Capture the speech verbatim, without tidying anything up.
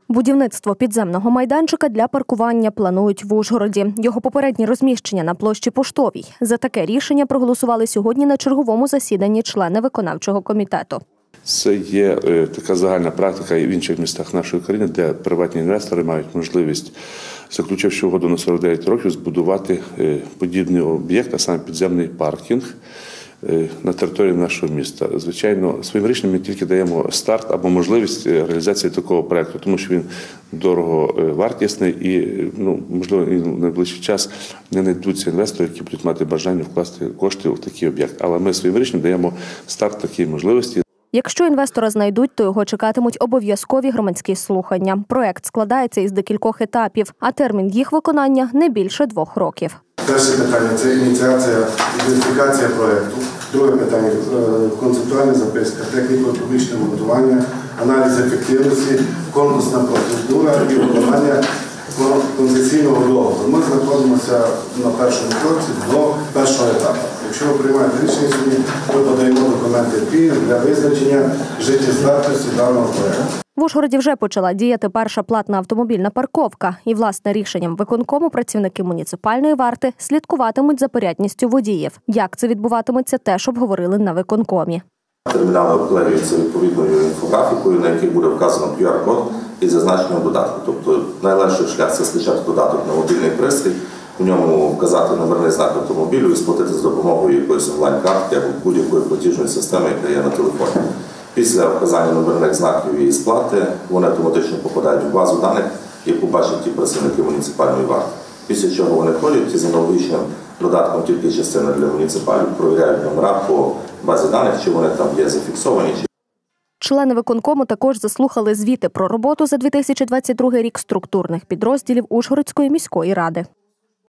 Будівництво підземного майданчика для паркування планують в Ужгороді. Його попереднє розміщення на площі Поштовій. За таке рішення проголосували сьогодні на черговому засіданні члени виконавчого комітету. Це є така загальна практика і в інших містах нашої країни, де приватні інвестори мають можливість, заключивши угоду на сорок дев'ять років, збудувати подібний об'єкт, а саме підземний паркінг на території нашого міста. Звичайно, своїм рішенням ми тільки даємо старт або можливість реалізації такого проєкту, тому що він дороговартісний і, ну, можливо, в найближчий час не знайдуться інвестори, які будуть мати бажання вкласти кошти в такий об'єкт. Але ми своїм рішенням даємо старт такій можливості. Якщо інвестора знайдуть, то його чекатимуть обов'язкові громадські слухання. Проект складається із декількох етапів, а термін їх виконання – не більше двох років. Перше питання – це ініціація, ідентифікація проєкту. Друге питання – концептуальна записка, техніко-економічне монтування, аналіз ефективності, конкурсна процедура і виконання концесійного договору. Ми знаходимося на першому кроці до першого етапу. Якщо ви приймаєте рішення сьогодні, ми подаємо документи пільг для визначення життєздатності даного проєкту. В Ужгороді вже почала діяти перша платна автомобільна парковка. І, власне, рішенням виконкому працівники муніципальної варти слідкуватимуть за порядністю водіїв. Як це відбуватиметься, теж обговорили на виконкомі. Термінали обклеюються відповідною інфографікою, на якій буде вказано кю ар код і зазначено додатку. Тобто найлегший шлях – це скачати додаток на мобільний пристрій, в ньому вказати номерний знак автомобілю і сплатити з допомогою якоїсь онлайн-картки або будь-якої платіжної системи, яка є на телефоні. Після вказання номерних знаків і сплати вони автоматично попадають в базу даних, яку бачать ті працівники муніципальної варти. Після чого вони ходять і з аналогічним додатком тільки частини для муніципалів провіряють номера по базі даних, чи вони там є зафіксовані. Члени виконкому також заслухали звіти про роботу за дві тисячі двадцять другий рік структурних підрозділів Ужгородської міської ради.